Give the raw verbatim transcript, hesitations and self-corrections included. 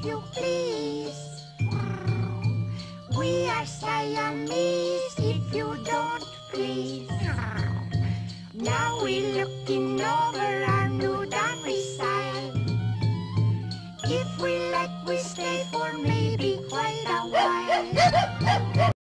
you please. We are Siamese, if you don't please. Now we're looking over